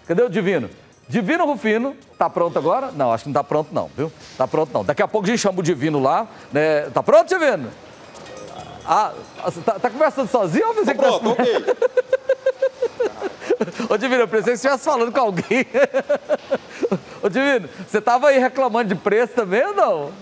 Cadê o Divino? Divino Rufino, tá pronto agora? Não, acho que não tá pronto não, viu? Tá pronto não. Daqui a pouco a gente chama o Divino lá, né? Tá pronto, Divino? Ah, tá conversando sozinho ou você que tá... Pronto, ok. Ô, Divino, eu pensei que você estivesse falando com alguém. Ô, Divino, você tava aí reclamando de preço também ou não?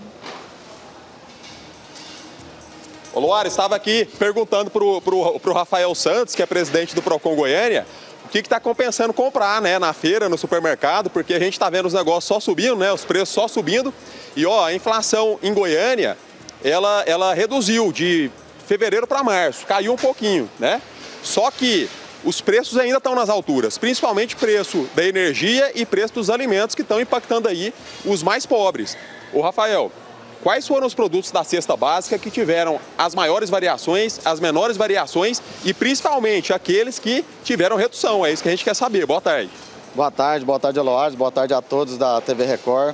Ô, Luara, estava aqui perguntando pro Rafael Santos, que é presidente do Procon Goiânia, o que está compensando comprar, né, na feira, no supermercado, porque a gente está vendo os negócios só subindo, né, os preços só subindo. E, ó, a inflação em Goiânia, ela reduziu de fevereiro para março, caiu um pouquinho, né? Só que os preços ainda estão nas alturas, principalmente preço da energia e preço dos alimentos que estão impactando aí os mais pobres. Ô, Rafael, quais foram os produtos da cesta básica que tiveram as maiores variações, as menores variações e principalmente aqueles que tiveram redução? É isso que a gente quer saber. Boa tarde. Boa tarde, Eloardo. Boa tarde a todos da TV Record.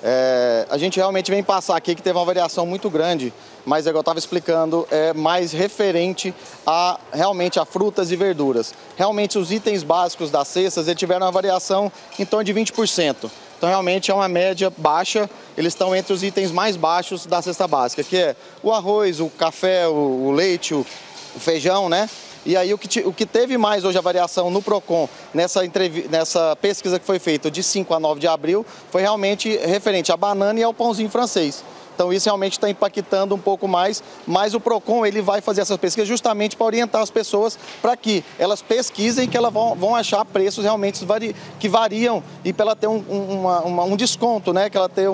A gente realmente vem passar aqui que teve uma variação muito grande, mas é que eu estava explicando, é mais referente realmente a frutas e verduras. Realmente os itens básicos das cestas eles tiveram uma variação em torno de 20%. Então realmente é uma média baixa, eles estão entre os itens mais baixos da cesta básica, que é o arroz, o café, o leite, o feijão, né? E aí o que teve mais hoje a variação no Procon, nessa pesquisa que foi feita de 5 a 9 de abril, foi realmente referente à banana e ao pãozinho francês. Então isso realmente está impactando um pouco mais, mas o Procon ele vai fazer essas pesquisas justamente para orientar as pessoas para que elas pesquisem, que elas vão achar preços realmente que variam e para ela ter um desconto, né? Que ela ter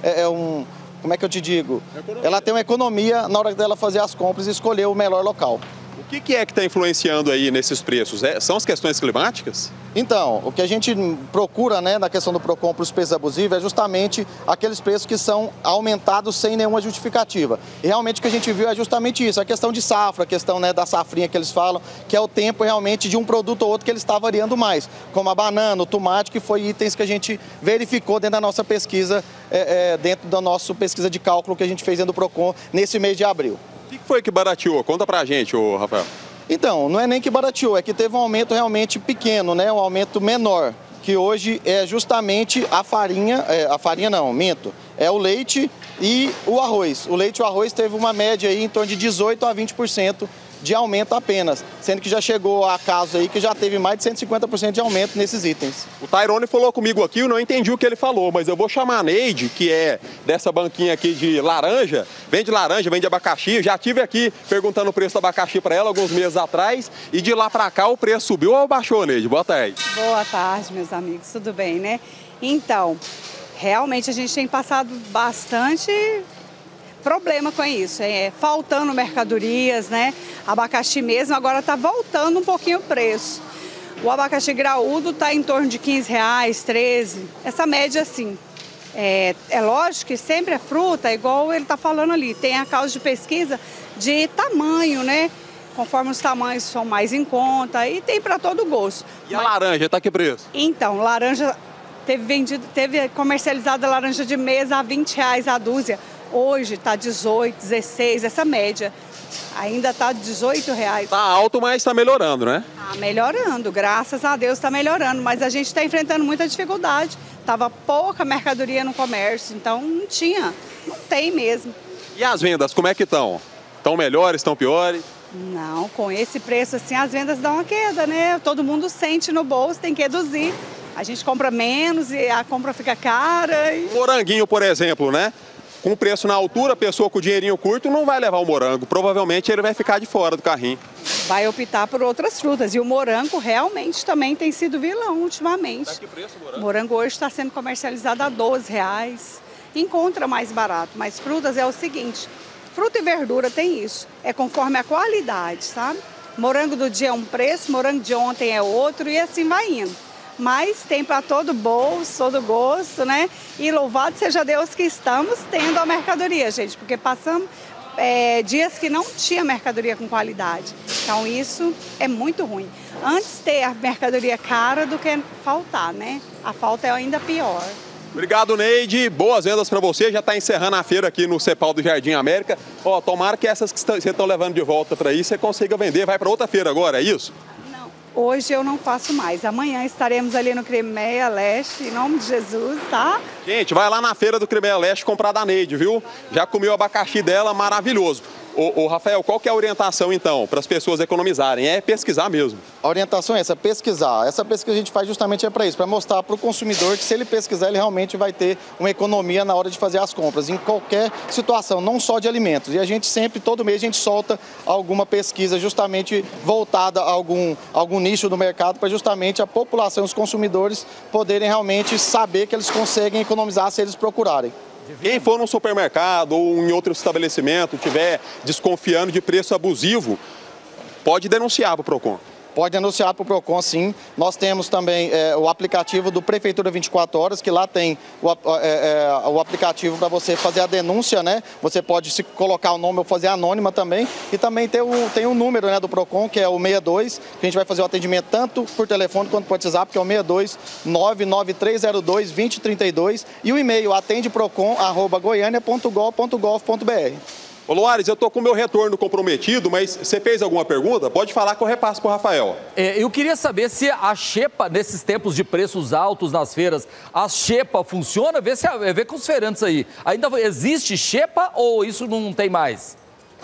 como é que eu te digo? Ela tem uma economia na hora dela fazer as compras e escolher o melhor local. O que é que está influenciando aí nesses preços? São as questões climáticas? Então, o que a gente procura, né, na questão do Procon para os preços abusivos é justamente aqueles preços que são aumentados sem nenhuma justificativa. E realmente o que a gente viu é justamente isso, a questão de safra, a questão, né, da safrinha que eles falam, que é o tempo realmente de um produto ou outro que ele está variando mais, como a banana, o tomate, que foi itens que a gente verificou dentro da nossa pesquisa, dentro da nossa pesquisa de cálculo que a gente fez dentro do Procon nesse mês de abril. O que foi que barateou? Conta pra gente, ô Rafael. Então, não é nem que barateou, é que teve um aumento realmente pequeno, né? Um aumento menor, que hoje é justamente a farinha não, minto, é o leite e o arroz. O leite e o arroz teve uma média aí em torno de 18% a 20% de aumento apenas, sendo que já chegou a casos aí que já teve mais de 150% de aumento nesses itens. O Tairone falou comigo aqui, eu não entendi o que ele falou, mas eu vou chamar a Neide, que é dessa banquinha aqui de laranja, vende abacaxi, já tive aqui perguntando o preço do abacaxi para ela alguns meses atrás, e de lá para cá o preço subiu ou baixou, Neide? Boa tarde. Boa tarde, meus amigos, tudo bem, né? Então, realmente a gente tem passado bastante problema com isso, faltando mercadorias, né? Abacaxi mesmo agora está voltando um pouquinho o preço. O abacaxi graúdo está em torno de R$15, R$13, essa média assim. É lógico que sempre é fruta, igual ele está falando ali, tem a causa de pesquisa de tamanho, né? Conforme os tamanhos são mais em conta e tem para todo gosto. E a laranja, está que preço? Então, laranja, teve comercializada laranja de mesa a R$20 a dúzia. Hoje está 18, 16, essa média. Ainda está R$18. Está alto, mas está melhorando, né? Está melhorando, graças a Deus está melhorando. Mas a gente está enfrentando muita dificuldade. Estava pouca mercadoria no comércio, então não tem mesmo. E as vendas, como é que estão? Estão melhores, estão piores? Não, com esse preço assim as vendas dão uma queda, né? Todo mundo sente no bolso, tem que reduzir. A gente compra menos e a compra fica cara. Moranguinho, por exemplo, né? Com o preço na altura, a pessoa com o dinheirinho curto não vai levar o morango. Provavelmente ele vai ficar de fora do carrinho. Vai optar por outras frutas. E o morango realmente também tem sido vilão ultimamente. Tá que preço o morango? O morango hoje está sendo comercializado a R$12. Encontra mais barato. Mas frutas é o seguinte, fruta e verdura tem isso. É conforme a qualidade, sabe? Morango do dia é um preço, morango de ontem é outro e assim vai indo. Mas tem para todo bolso, todo gosto, né? E louvado seja Deus que estamos tendo a mercadoria, gente, porque passamos dias que não tinha mercadoria com qualidade. Então isso é muito ruim. Antes ter a mercadoria cara do que faltar, né? A falta é ainda pior. Obrigado, Neide. Boas vendas para você. Já está encerrando a feira aqui no Cepal do Jardim América. Tomara que essas que você estão levando de volta para aí, você consiga vender. Vai para outra feira agora, é isso? Hoje eu não faço mais. Amanhã estaremos ali no Crimeia Leste, em nome de Jesus, tá? Gente, vai lá na feira do Crimeia Leste comprar da Neide, viu? Já comeu o abacaxi dela, maravilhoso. Ô, Rafael, qual que é a orientação, então, para as pessoas economizarem? É pesquisar mesmo. A orientação é essa, pesquisar. Essa pesquisa que a gente faz justamente para isso, para mostrar para o consumidor que se ele pesquisar, ele realmente vai ter uma economia na hora de fazer as compras, em qualquer situação, não só de alimentos. E a gente sempre, todo mês, a gente solta alguma pesquisa justamente voltada a algum nicho do mercado, para justamente a população, os consumidores, poderem realmente saber que eles conseguem economizar se eles procurarem. Quem for num supermercado ou em outro estabelecimento, estiver desconfiando de preço abusivo, pode denunciar para o PROCON. Pode denunciar para o PROCON, sim. Nós temos também o aplicativo do Prefeitura 24 Horas, que lá tem o aplicativo para você fazer a denúncia, né? Você pode se colocar o nome ou fazer anônima também. E também tem um número, né, do PROCON, que é o 62, que a gente vai fazer o atendimento tanto por telefone quanto por WhatsApp, que é o 62 99302 2032. E o e-mail atendeprocon@goiania.gov.br. Ô, Loares, eu tô com o meu retorno comprometido, mas você fez alguma pergunta? Pode falar que eu repasso pro Rafael. Eu queria saber se a xepa, nesses tempos de preços altos nas feiras, a xepa funciona? Vê com os feirantes aí. Ainda existe xepa ou isso não tem mais?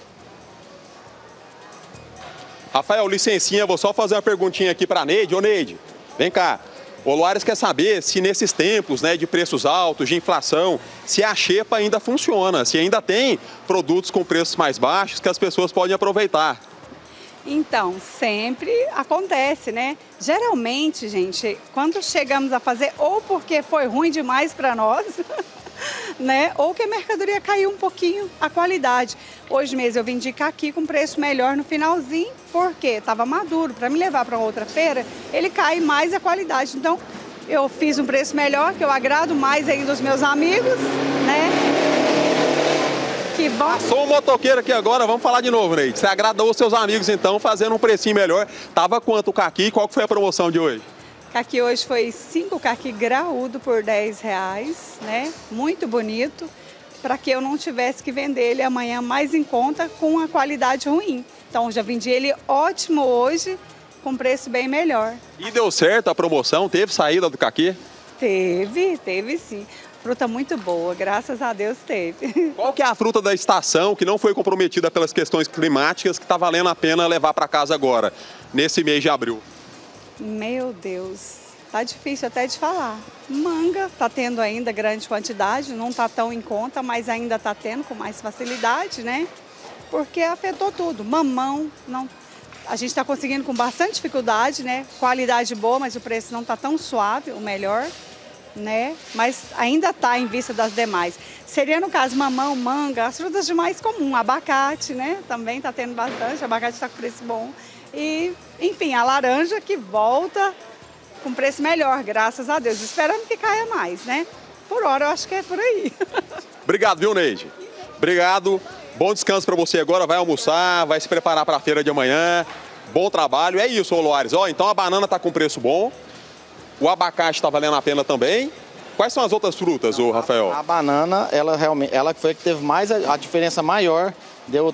Rafael, licencinha, vou só fazer uma perguntinha aqui pra Neide. Ô, Neide, vem cá. O Loares quer saber se nesses tempos, né, de preços altos, de inflação, se a xepa ainda funciona, se ainda tem produtos com preços mais baixos que as pessoas podem aproveitar. Então, sempre acontece, né? Geralmente, gente, quando chegamos a fazer, ou porque foi ruim demais para nós, né? Ou que a mercadoria caiu um pouquinho a qualidade. Hoje mesmo eu vendi caqui com preço melhor no finalzinho, porque estava maduro. Para me levar para outra feira, ele cai mais a qualidade. Então, eu fiz um preço melhor, que eu agrado mais aí dos meus amigos, né? Que bom. Sou um motoqueiro aqui agora, vamos falar de novo, Neide. Você agradou os seus amigos, então, fazendo um precinho melhor. Tava quanto o caqui? Qual que foi a promoção de hoje? Caqui hoje foi 5 caqui graúdo por R$10, né? Muito bonito, para que eu não tivesse que vender ele amanhã mais em conta com a qualidade ruim. Então, já vendi ele ótimo hoje, com preço bem melhor. E deu certo a promoção? Teve saída do caqui? Teve sim. Fruta muito boa, graças a Deus teve. Qual que é a fruta da estação que não foi comprometida pelas questões climáticas que está valendo a pena levar para casa agora, nesse mês de abril? Meu Deus, tá difícil até de falar. Manga tá tendo ainda grande quantidade, não tá tão em conta, mas ainda tá tendo com mais facilidade, né? Porque afetou tudo. Mamão, não. A gente está conseguindo com bastante dificuldade, né? Qualidade boa, mas o preço não tá tão suave, o melhor, né? Mas ainda tá em vista das demais. Seria no caso mamão, manga, as frutas de mais comum, abacate, né? Também tá tendo bastante, abacate tá com preço bom. E, enfim, a laranja que volta com preço melhor, graças a Deus. Esperando que caia mais, né? Por hora, eu acho que é por aí. Obrigado, viu, Neide? Obrigado. Bom descanso para você agora. Vai almoçar, vai se preparar para a feira de amanhã. Bom trabalho. É isso, ô Loares. Ó, então a banana tá com preço bom. O abacate está valendo a pena também. Quais são as outras frutas, ô Rafael? A banana, ela foi a que teve mais a diferença maior. Deu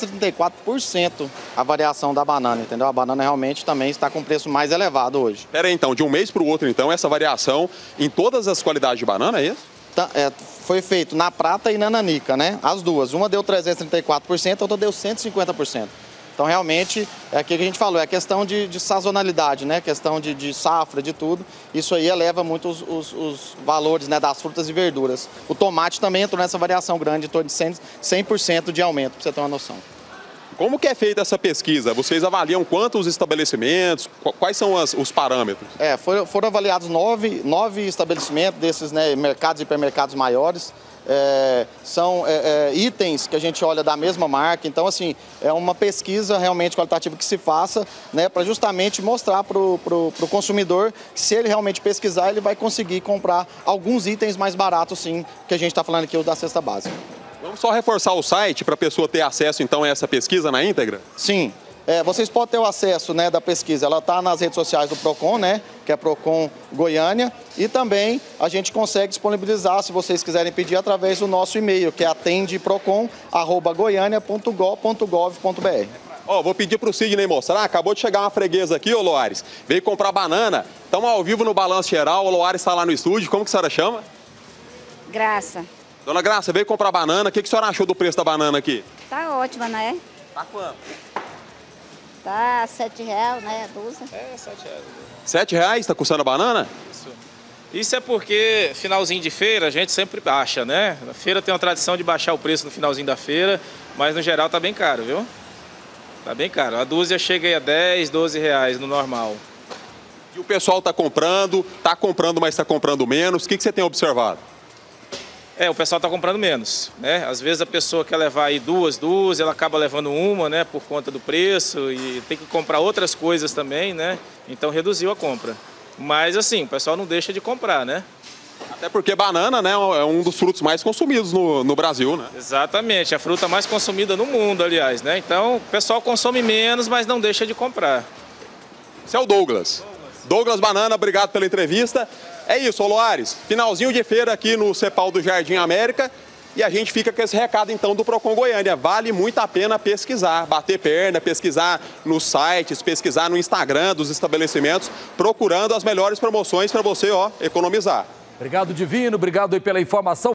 334% a variação da banana, entendeu? A banana realmente também está com preço mais elevado hoje. Pera aí, então, de um mês para o outro, então, essa variação em todas as qualidades de banana, é isso? Foi feito na prata e na nanica, né? As duas. Uma deu 334%, a outra deu 150%. Então, realmente, é aquilo que a gente falou, é questão de sazonalidade, né? Questão de safra, de tudo. Isso aí eleva muito os valores, né, das frutas e verduras. O tomate também entrou nessa variação grande, em torno de 100% de aumento, para você ter uma noção. Como que é feita essa pesquisa? Vocês avaliam quantos estabelecimentos? Quais são os parâmetros? Foram avaliados nove estabelecimentos desses, né, mercados e hipermercados maiores. São itens que a gente olha da mesma marca, então assim, é uma pesquisa realmente qualitativa que se faça, né, para justamente mostrar para o consumidor que se ele realmente pesquisar, ele vai conseguir comprar alguns itens mais baratos, sim, que a gente está falando aqui, o da cesta básica. Vamos só reforçar o site para a pessoa ter acesso então a essa pesquisa na íntegra? Sim. Vocês podem ter o acesso, né, da pesquisa, ela está nas redes sociais do PROCON, né, que é PROCON Goiânia, e também a gente consegue disponibilizar, se vocês quiserem pedir, através do nosso e-mail, que é atendeprocon@goiania.gov.br. Ó, vou pedir pro Sidney mostrar, acabou de chegar uma freguesa aqui, ô Loares, veio comprar banana, estamos ao vivo no Balanço Geral, o Loares está lá no estúdio, como que a senhora chama? Graça. Dona Graça, veio comprar banana, o que a senhora achou do preço da banana aqui? Tá ótima, né? Tá quanto? Tá R$7, né? A dúzia. É, R$7 tá custando a banana? Isso é porque finalzinho de feira a gente sempre baixa, né? A feira tem uma tradição de baixar o preço no finalzinho da feira, mas no geral tá bem caro, viu? Tá bem caro. A dúzia chega aí a R$10, R$12 no normal. E o pessoal tá comprando, mas tá comprando menos. O que você tem observado? O pessoal tá comprando menos, né? Às vezes a pessoa quer levar aí duas dúzias, ela acaba levando uma, né? Por conta do preço e tem que comprar outras coisas também, né? Então reduziu a compra. Mas assim, o pessoal não deixa de comprar, né? Até porque banana, né, é um dos frutos mais consumidos no Brasil, né? Exatamente, a fruta mais consumida no mundo, aliás, né? Então o pessoal consome menos, mas não deixa de comprar. Esse é o Douglas. Douglas Banana, obrigado pela entrevista. É isso, Loares, finalzinho de feira aqui no Cepal do Jardim América e a gente fica com esse recado então do Procon Goiânia. Vale muito a pena pesquisar, bater perna, pesquisar nos sites, pesquisar no Instagram dos estabelecimentos, procurando as melhores promoções para você, ó, economizar. Obrigado, Divino, obrigado aí pela informação.